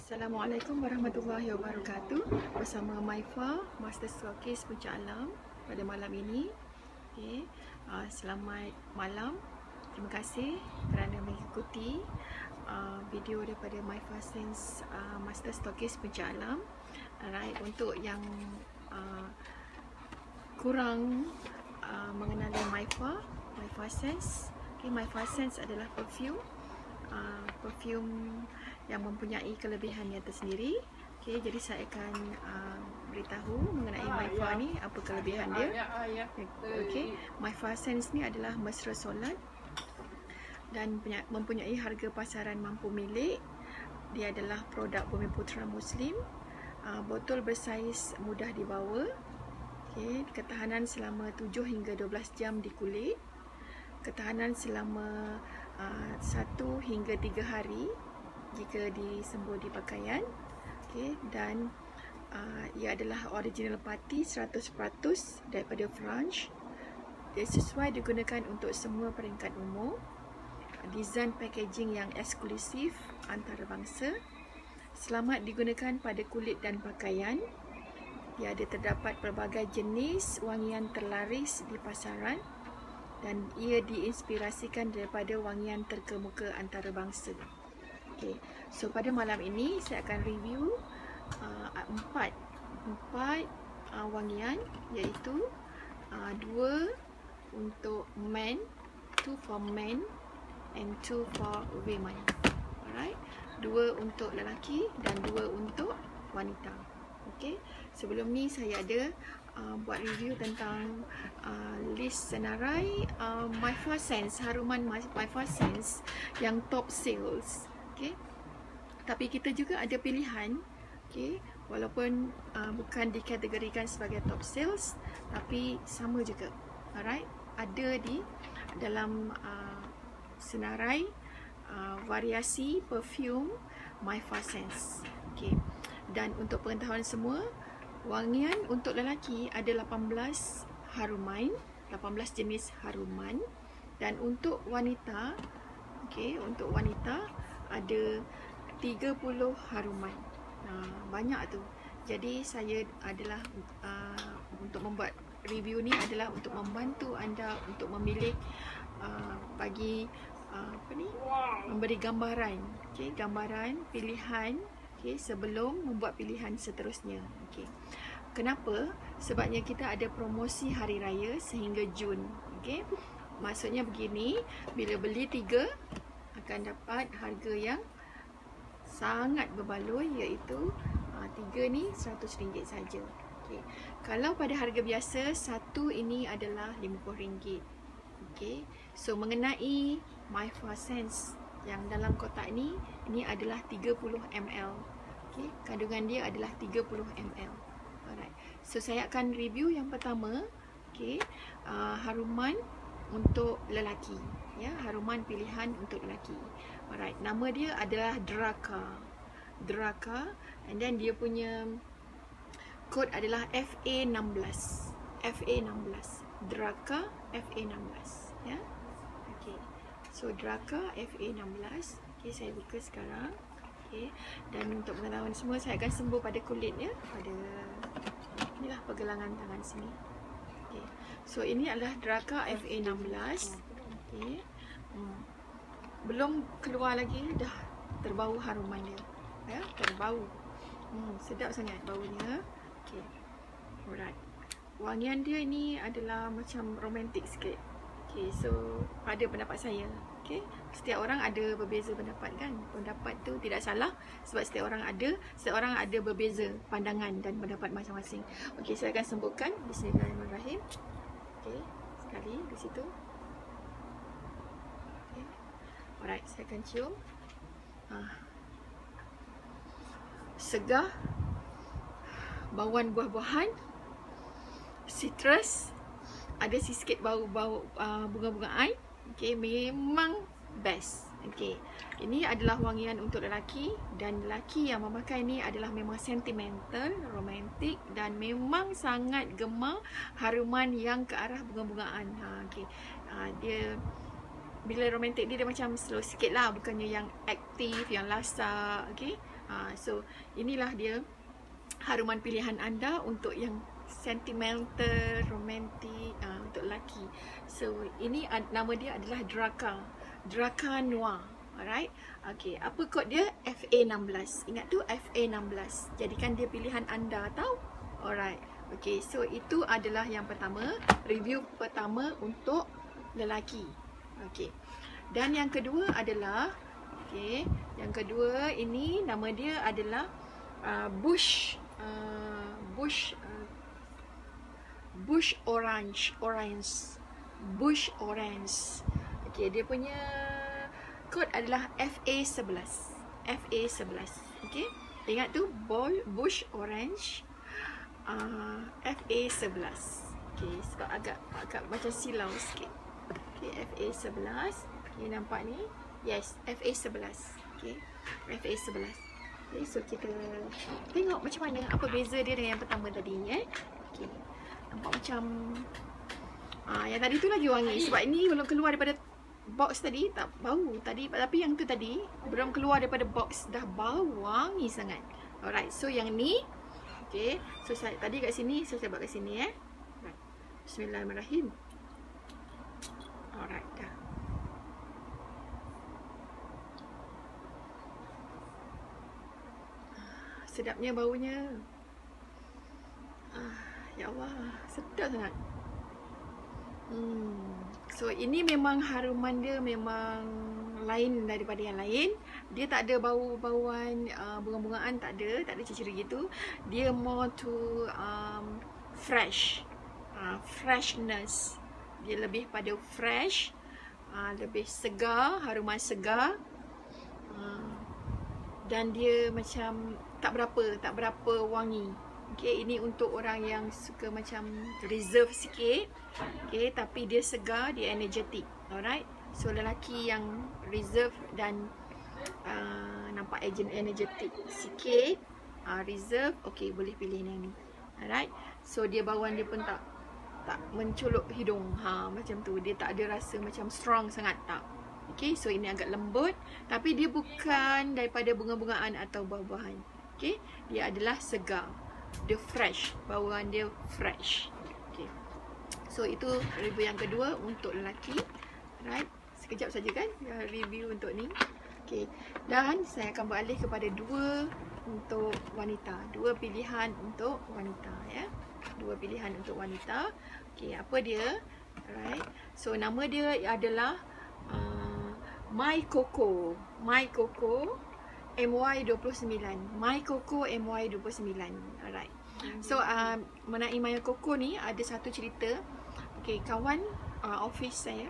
Assalamualaikum warahmatullahi wabarakatuh. Bersama Maifa, Master Stockist Puncak Alam pada malam ini. Selamat malam. Terima kasih kerana mengikuti video daripada Maifa Sense Master Stockist Puncak Alam. Alright, untuk yang kurang mengenali Maifa Sense. Maifa Sense adalah perfume yang mempunyai kelebihannya tersendiri. Jadi saya akan beritahu mengenai Maifa ni, apa kelebihan dia. Maifa Sense ni adalah mesra solat dan mempunyai harga pasaran mampu milik. Dia adalah produk Bumiputera Muslim. Botol bersaiz mudah dibawa. Ketahanan selama 7 hingga 12 jam di kulit. Ketahanan selama 1 hingga 3 hari jika disembur di pakaian. Dan ia adalah original party 100% daripada France. Dia sesuai digunakan untuk semua peringkat umur. Desain packaging yang eksklusif antarabangsa. Selamat digunakan pada kulit dan pakaian. Ia ada terdapat pelbagai jenis wangian terlaris di pasaran dan ia diinspirasikan daripada wangian terkemuka antarabangsa. So pada malam ini saya akan review empat wangian, iaitu 2 untuk men, 2 for men and 2 for women. Alright, 2 untuk lelaki dan 2 untuk wanita. Sebelum ni saya ada buat review tentang list senarai Maifa Sense, haruman Maifa Sense yang top sales. Tapi kita juga ada pilihan, walaupun bukan dikategorikan sebagai top sales, tapi sama juga. Alright, ada di dalam senarai variasi perfume Maifa Sense. Dan untuk pengetahuan semua, wangian untuk lelaki ada 18 haruman, 18 jenis haruman, dan untuk wanita, untuk wanita ada 30 haruman. Banyak tu. Jadi saya adalah untuk membuat review ni adalah untuk membantu anda untuk memilih, bagi memberi gambaran, gambaran pilihan sebelum membuat pilihan seterusnya. Kenapa? Sebabnya kita ada promosi hari raya sehingga Jun. Maksudnya begini, bila beli 3 akan dapat harga yang sangat berbaloi, iaitu 3 ni RM100 saja. Kalau pada harga biasa, 1 ini adalah RM50. So mengenai Maifa Sense yang dalam kotak ni, ini adalah 30 ml. Kandungan dia adalah 30 ml. Alright. So saya akan review yang pertama, haruman untuk lelaki, haruman pilihan untuk lelaki. Alright, nama dia adalah Draka, and then dia punya kod adalah FA16. Draka FA16, So Draka FA16. Saya buka sekarang. Dan untuk pengetahuan semua, saya akan sembur pada kulitnya, pada inilah pergelangan tangan sini. So ini adalah Draka FA16. Belum keluar lagi dah terbau haruman dia. Terbau. Sedap sangat baunya. Alright. Wangian dia ini adalah macam romantik sikit. So pada pendapat saya, setiap orang ada berbeza pendapat, kan? Pendapat tu tidak salah, sebab setiap orang ada berbeza pandangan dan pendapat masing-masing. Saya akan sembuhkan. Bismillahirrahmanirrahim. Sekali di situ. Alright, saya akan cium. Segar, bauan buah-buahan, citrus, ada sikit bau-bau bunga-bungaan. Memang best. Ini adalah wangian untuk lelaki, dan lelaki yang memakai ni adalah memang sentimental, romantik, dan memang sangat gemar haruman yang ke arah bunga-bungaan. Dia bila romantik dia macam slow sikit lah, bukannya yang aktif, yang lasak. So inilah dia haruman pilihan anda untuk yang sentimental, romantik, untuk lelaki. So ini nama dia adalah Draca Noir. Alright. Okay, apa kod dia? FA16. Ingat tu FA16. Jadikan dia pilihan anda, tahu? Alright. Okay, so itu adalah yang pertama, review pertama untuk lelaki. Okay. Dan yang kedua adalah, okay, yang kedua ini nama dia adalah Bush Orange. Bush Orange. Okay, dia punya kod adalah FA11. FA11. Okay, ingat tu Bush Orange, FA11. Okay, sebab agak macam silau sikit. Okay, FA11. Okay, nampak ni? Yes, FA11. Okay, FA11. Okay, so kita tengok macam mana, apa beza dia dengan yang pertama tadi. Okay, nampak macam yang tadi tu lagi wangi. Sebab ini belum keluar daripada box tadi, tak bau tadi. Tapi yang tu tadi belum keluar daripada box, dah bau wangi sangat. Alright, so yang ni, okay, so saya tadi kat sini, so saya buat kat sini. Right. Bismillahirrahmanirrahim. Alright, dah. Sedapnya baunya. Ya Allah, sedap sangat. So ini memang haruman dia memang lain daripada yang lain. Dia tak ada bau-bauan bunga-bungaan, tak ada ciri-ciri gitu. Dia more to fresh, freshness. Dia lebih pada fresh, lebih segar, haruman segar. Dan dia macam tak berapa wangi. Okay, ini untuk orang yang suka macam reserve sikit. Okay, tapi dia segar, dia energetic. Alright. So lelaki yang reserve dan nampak energetic sikit, reserve, okay, boleh pilih yang ni. Alright. So dia bauan dia pun tak mencolok hidung. Macam tu. Dia tak ada rasa macam strong sangat, tak. Okay, so ini agak lembut, tapi dia bukan daripada bunga-bungaan atau buah-buahan. Okay, dia adalah segar. Dia fresh, bauan dia fresh. Okay, so itu review yang kedua untuk lelaki. Right, sekejap saja kan review untuk ni. Okay, dan saya akan beralih kepada dua untuk wanita. Dua pilihan untuk wanita, ya. Dua pilihan untuk wanita. Okay, apa dia? Right, so nama dia adalah My Coco MY29. My Coco MY29. Alright. So mengenai My Coco ni ada satu cerita. Okay, kawan office saya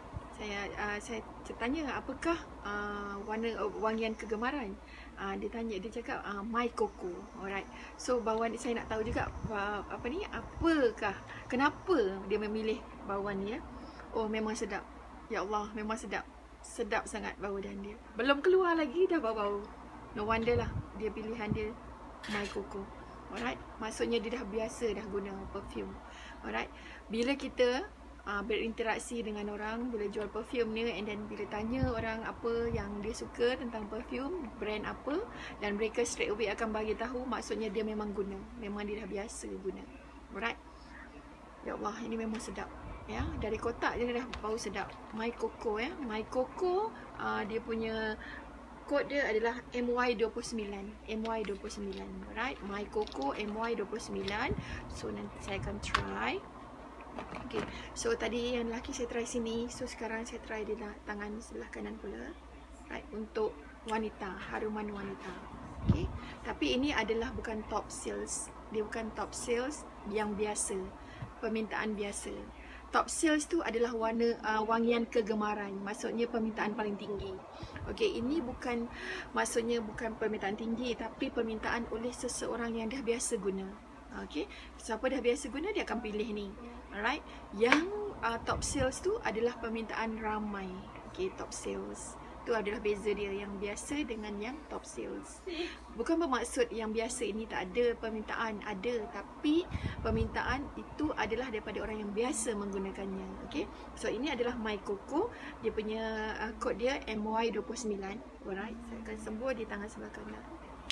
tanya apakah wangian kegemaran. Dia tanya, dia cakap My Coco. Alright. So bauan saya nak tahu juga apakah, kenapa dia memilih bauan ni, ya. Oh, memang sedap. Ya Allah, memang sedap. Sedap sangat bau dan dia. Belum keluar lagi dah bau-bau. No wonder lah dia pilihan dia My Coco. Alright. Maksudnya dia dah biasa dah guna perfume. Alright. Bila kita berinteraksi dengan orang, bila jual perfume ni, and then bila tanya orang apa yang dia suka tentang perfume, brand apa, dan mereka straight away akan bagi tahu, maksudnya dia memang guna. Memang dia dah biasa guna. Alright. Ya Allah, ini memang sedap. Ya, dari kotak dia dah bau sedap. My Coco, ya. My Coco, dia punya kod dia adalah MY29. MY29. Alright, My Coco MY29. So nanti saya akan try. Okay, so tadi yang lelaki saya try sini. So sekarang saya try di tangan sebelah kanan pula. Right, untuk wanita, haruman wanita. Okay, tapi ini adalah bukan top sales. Dia bukan top sales yang biasa, permintaan biasa. Top sales tu adalah wangian kegemaran. Maksudnya permintaan paling tinggi. Okey, ini bukan, maksudnya bukan permintaan tinggi, tapi permintaan oleh seseorang yang dah biasa guna. Okey, siapa dah biasa guna, dia akan pilih ni. Alright. Yang top sales tu adalah permintaan ramai. Okey, top sales. Itu adalah beza dia yang biasa dengan yang top sales. Bukan bermaksud yang biasa ini tak ada permintaan, ada, tapi permintaan itu adalah daripada orang yang biasa menggunakannya. Okay, so ini adalah My Coco. Dia punya kod dia MY29. Alright, saya akan sembur di tangan sebelah kanan.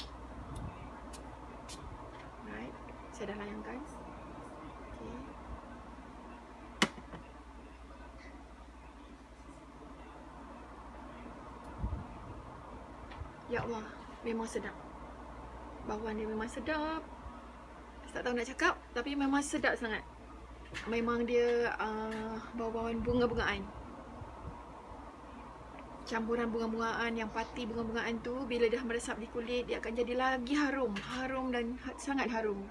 Alright, saya dah layangkan. Okay. Ya Allah, memang sedap. Bawang dia memang sedap. Tak tahu nak cakap, tapi memang sedap sangat. Memang dia bau-bauan bunga-bungaan. Campuran bunga-bungaan, yang pati bunga-bungaan tu bila dah meresap di kulit, dia akan jadi lagi harum. Harum dan sangat harum.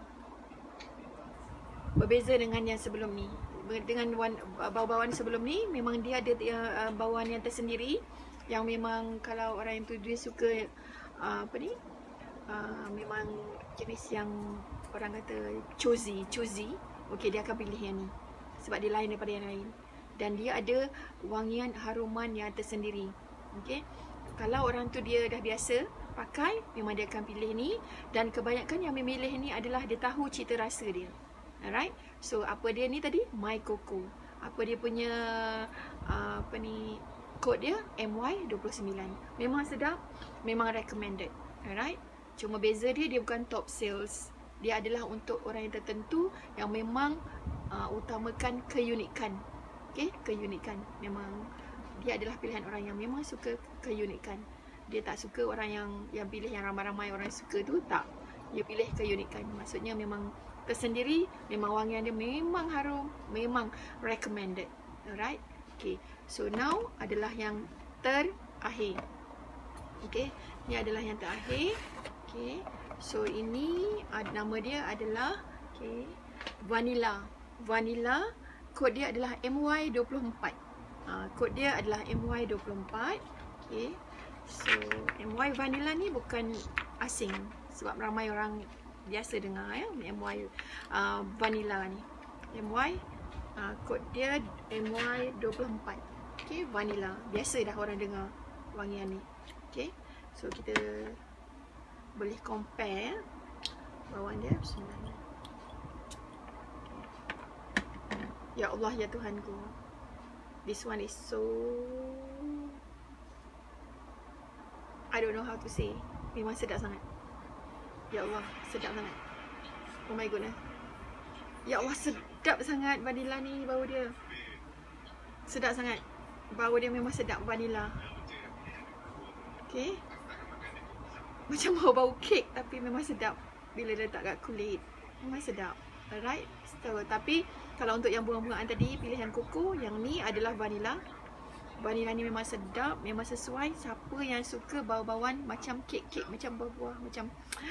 Berbeza dengan yang sebelum ni. Dengan bau-bauan sebelum ni, memang dia ada bauan yang tersendiri. Yang memang kalau orang yang tu dia suka memang jenis yang orang kata choosy, okey, dia akan pilih yang ni sebab dia lain daripada yang lain dan dia ada wangian haruman yang tersendiri. Okey, kalau orang tu dia dah biasa pakai, memang dia akan pilih ni, dan kebanyakan yang memilih ni adalah dia tahu cita rasa dia. Alright, so apa dia ni tadi? My Coco. Apa dia punya kod dia MY29. Memang sedap, memang recommended. Alright. Cuma beza dia bukan top sales. Dia adalah untuk orang yang tertentu yang memang utamakan keunikan. Okey, keunikan. Memang dia adalah pilihan orang yang memang suka keunikan. Dia tak suka orang yang pilih yang ramai-ramai orang suka tu, tak. Dia pilih keunikan. Maksudnya memang tersendiri, memang wangian dia memang harum, memang recommended. Alright. Okay, so now adalah yang terakhir. Okay, ni adalah yang terakhir. Okay, so ini nama dia adalah Vanilla. Vanilla, kod dia adalah MY24. Kod dia adalah MY24. Okay, so MY Vanilla ni bukan asing sebab ramai orang biasa dengar MY Vanilla ni. MY kod dia MY24. Okay, Vanilla. Biasa dah orang dengar wangian ni. Okay, so kita boleh compare bawaan dia. Bismillah. Ya Allah, ya Tuhanku, this one is so, I don't know how to say. Memang sedap sangat. Ya Allah, sedap sangat. Oh my goodness. Ya Allah, sedap sangat vanilla ni, bau dia. Sedap sangat. Bau dia memang sedap, vanilla. Okay, macam bau kek tapi memang sedap bila letak kat kulit. Memang sedap. Alright. So, tapi kalau untuk yang bunga-bungaan tadi, pilihan Coco, yang ni adalah vanilla. Vanilla ni memang sedap, memang sesuai. Siapa yang suka bau-bauan macam kek-kek, macam buah-buah, macam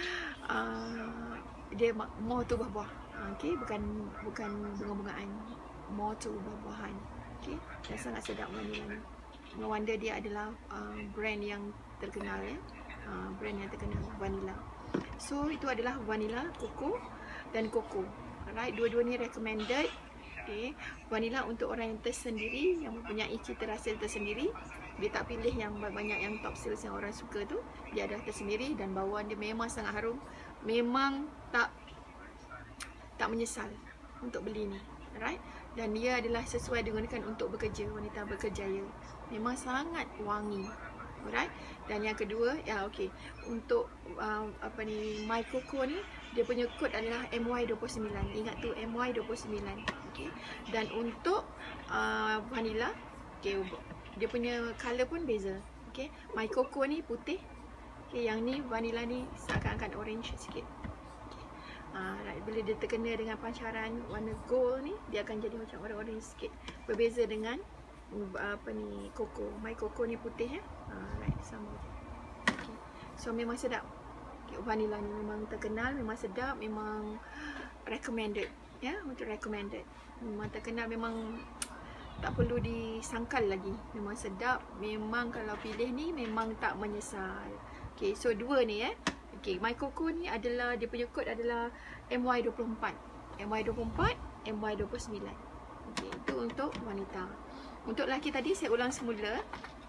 dia more tu buah-buah. Okay, bukan bunga-bungaan, more to buah-buahan. Okay, dan sangat sedap vanilla ni. No wonder dia adalah brand yang terkenal ya. Brand yang terkenal, Vanilla. So itu adalah Vanilla, Coco dan Coco. Alright, dua-dua ni recommended. Okay, Vanilla untuk orang yang tersendiri, yang mempunyai cita rasa tersendiri. Dia tak pilih yang banyak yang top sales yang orang suka tu. Dia adalah tersendiri dan bauan dia memang sangat harum. Memang tak menyesal untuk beli ni. Alright, dan dia adalah sesuai digunakan untuk bekerja, wanita berkerjaya. Memang sangat wangi. Alright, dan yang kedua, ya okey, untuk My Coco ni, dia punya kod adalah MY29. Ingat tu, MY29. Okey, dan untuk vanilla, okey, dia punya color pun beza. Okey, My Coco ni putih. Okey, yang ni vanilla ni seakan-akan orange sikit. Right. Bila dia terkena dengan pancaran warna gold ni, dia akan jadi macam orange sikit. Berbeza dengan Coco. My Coco ni putih ya. Right, sama je. Okay. So memang sedap. Okay, vanilla ni memang terkenal, memang sedap, memang recommended ya, untuk recommended. Memang terkenal, memang tak perlu disangkal lagi. Memang sedap, memang kalau pilih ni memang tak menyesal. Okay, so dua ni ya. Okay, My Coco ni adalah, dia punya kod adalah MY24. MY24, MY29. Okay, itu untuk wanita. Untuk lelaki tadi saya ulang semula.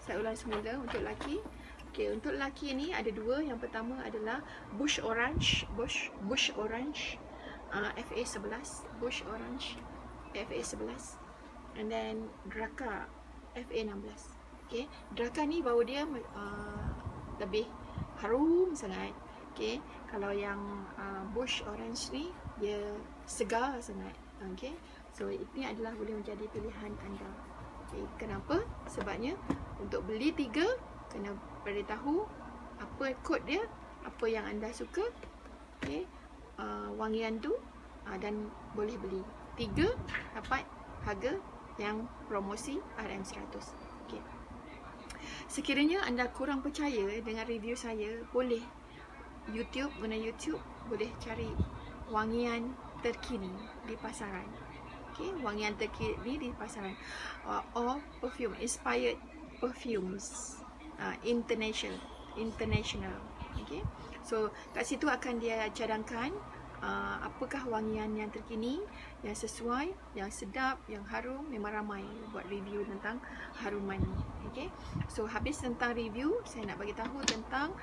Saya ulang semula untuk lelaki. Okey, untuk lelaki ni ada dua. Yang pertama adalah Bush Orange, Bush Orange, FA 11, Bush Orange, FA 11, and then Draka FA 16. Okey, Draka ni bau dia lebih harum sangat. Okey, kalau yang Bush Orange ni dia segar sangat. Okey, so ini adalah boleh menjadi pilihan anda. Okay, kenapa? Sebabnya untuk beli 3 kena beritahu apa kod dia, apa yang anda suka, okay, wangian tu, dan boleh beli 3 dapat harga yang promosi RM100. Okay. Sekiranya anda kurang percaya dengan review saya, boleh guna YouTube boleh cari wangian terkini di pasaran. Okay, wangian terkini di pasaran, or perfume, inspired perfumes, international. Okay, so kat situ akan dia cadangkan apakah wangian yang terkini, yang sesuai, yang sedap, yang harum. Memang ramai buat review tentang haruman ni. Okay, so habis tentang review, saya nak bagi tahu tentang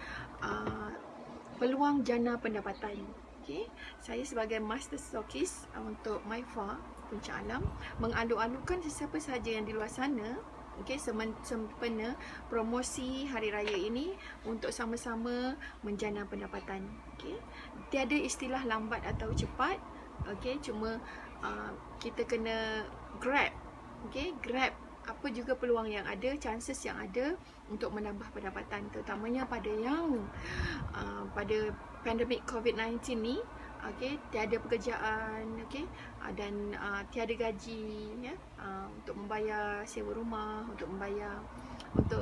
peluang jana pendapatan. Okay, saya sebagai master stockist untuk MyFar Puncak Alam mengalu-alukan sesiapa sahaja yang di luar sana, okay, sempena promosi hari raya ini untuk sama-sama menjana pendapatan. Okay, tiada istilah lambat atau cepat. Okay, cuma kita kena grab, okay, grab apa juga peluang yang ada, chances yang ada untuk menambah pendapatan, terutamanya pada yang pada pandemik COVID-19 ni. Okay, tiada pekerjaan, okay, dan tiada gaji, ya, untuk membayar sewa rumah, untuk membayar, untuk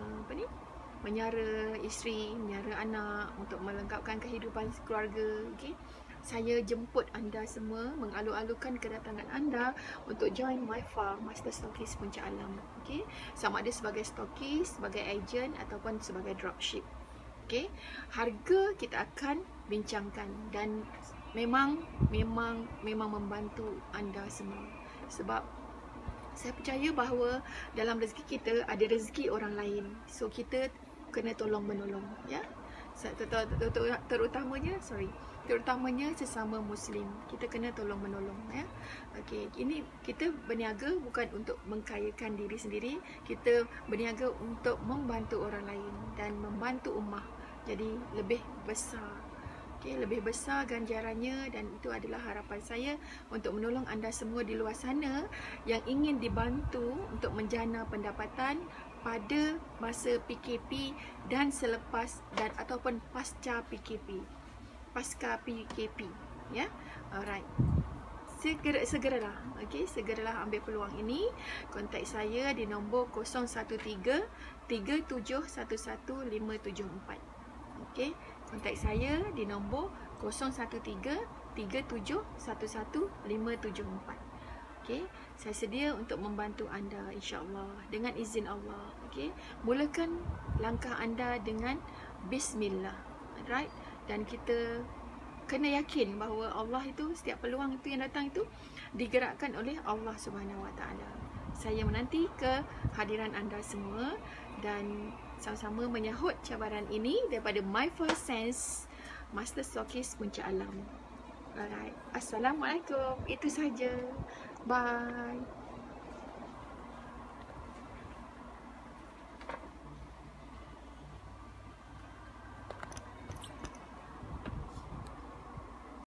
menyara isteri, menyara anak, untuk melengkapkan kehidupan keluarga. Okay, saya jemput anda semua, mengalu-alukan kedatangan anda untuk join MyFar Master Stockist Puncak Alam. Okay, sama ada sebagai stockist, sebagai agent ataupun sebagai dropship. Okay, harga kita akan bincangkan dan memang membantu anda semua, sebab saya percaya bahawa dalam rezeki kita ada rezeki orang lain, so kita kena tolong menolong, ya, terutamanya sesama Muslim, kita kena tolong menolong, ya. Okey, ini kita berniaga bukan untuk mengkayakan diri sendiri, kita berniaga untuk membantu orang lain dan membantu ummah, jadi lebih besar. Okay, lebih besar ganjarannya, dan itu adalah harapan saya untuk menolong anda semua di luar sana yang ingin dibantu untuk menjana pendapatan pada masa PKP dan selepas dan ataupun pasca PKP. Ya. Alright. Segeralah, okay, segeralah ambil peluang ini. Kontak saya di nombor 013 3711 574. Okey, kontak saya di nombor 013 3711 574. Okey, saya sedia untuk membantu anda insya-Allah dengan izin Allah. Okey, mulakan langkah anda dengan bismillah. Right? Dan kita kena yakin bahawa Allah itu, setiap peluang itu yang datang itu digerakkan oleh Allah Subhanahu Wa Taala. Saya menanti kehadiran anda semua dan sama-sama menyahut cabaran ini daripada MyFar Sense Master Stockist Puncak Alam. Alright. Assalamualaikum. Itu saja. Bye.